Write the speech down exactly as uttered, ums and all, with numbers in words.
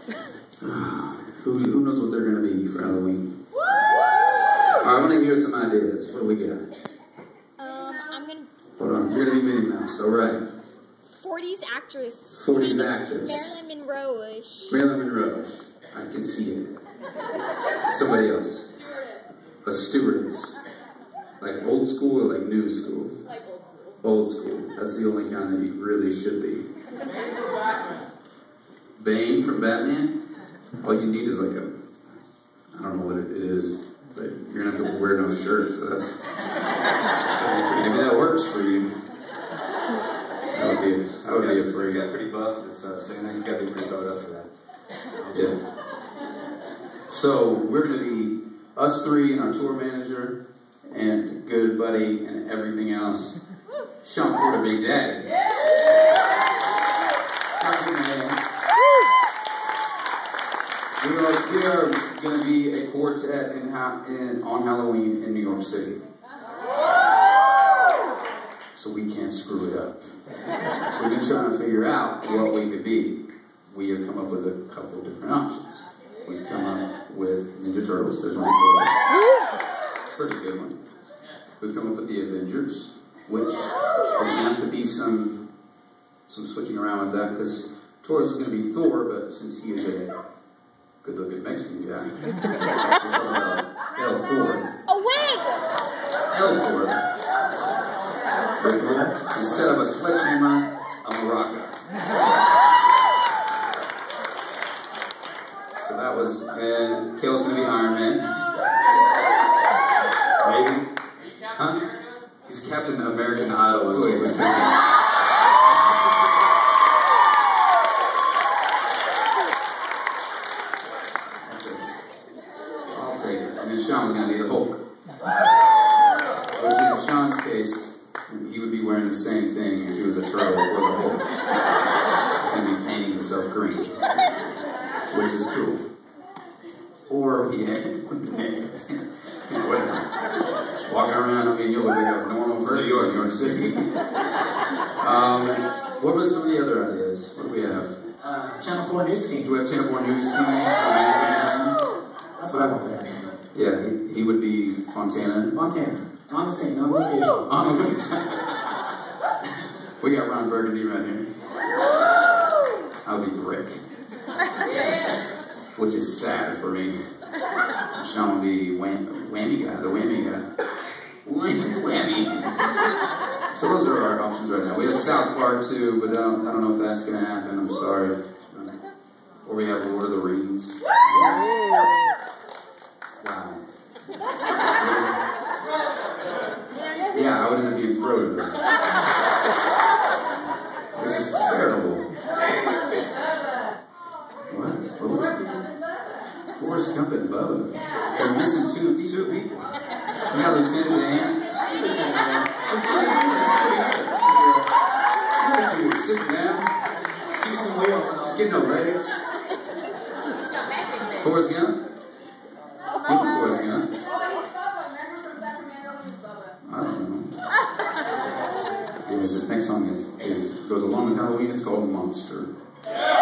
who, who knows what they're going to be for Halloween? Alright, I want to hear some ideas. What do we got? Um, I'm going to... Hold on, you're going to be Minnie Mouse, alright. forties actress. forties actress. Marilyn Monroe-ish. Marilyn Monroe. I can see it. Somebody else. A stewardess. Like old school or like new school? Like old school. Old school. That's the only kind that you really should be. Bane from Batman? All you need is like a, I don't know what it is, but you're gonna have to wear no shirt, so that's, maybe that works for you. That would be, that would be a free. He's got pretty buff, it's uh, saying that you gotta be pretty buffed up for that. Yeah. So, we're gonna be us three and our tour manager, and good buddy, and everything else. Sean Porter, Big Daddy. We are, we are going to be a quartet in, in, on Halloween in New York City. So we can't screw it up. We've been trying to figure out what we could be. We have come up with a couple of different options. We've come up with Ninja Turtles. There's one for us. It's a pretty good one. We've come up with the Avengers, which is going to have to be some, some switching around with that, because Taurus is going to be Thor, but since he is a good-looking Mexican guy, we're talking about El Ford. A wig! El Ford. That's pretty cool. Instead of a sledgehammer, a maraca. So that was, and Kale's going to be Iron Man. Maybe. Huh? He's Captain American Idol. Is what he's thinking. I'll take it. And then Sean was going to be the Hulk. Which in Sean's case, he would be wearing the same thing if he was a turtle or the Hulk. He's going to be painting himself green. Which is cool. Or he had whatever. Just walking around, I mean, you look like a normal person in New York City. um, what were some of the other ideas? What do we have? Uh, Channel four News Team. Do we have Channel four News Team? That's what I want to have. Yeah, he, he would be Fontana. Montana. On the scene, on location. On location. We got Ron Burgundy right here. I would be Brick. Which is sad for me. Sean would be wham Whammy Guy, the Whammy Guy. Whammy. Whammy. So those are our options right now. We have South Park too, but I don't, I don't know if that's going to happen. I'm sorry. Or we have Lord of the Rings. Wow. Yeah, I would end up being Frodo. Which is terrible. What? What was it? Forrest Gump and Bubba. They're missing two, two people. We got Lieutenant Dan. Sit down. Just get no legs. Forrest Gump? Who was Forrest Gump? I don't know. Anyways, this next song is, is goes along with Halloween. It's called Monster.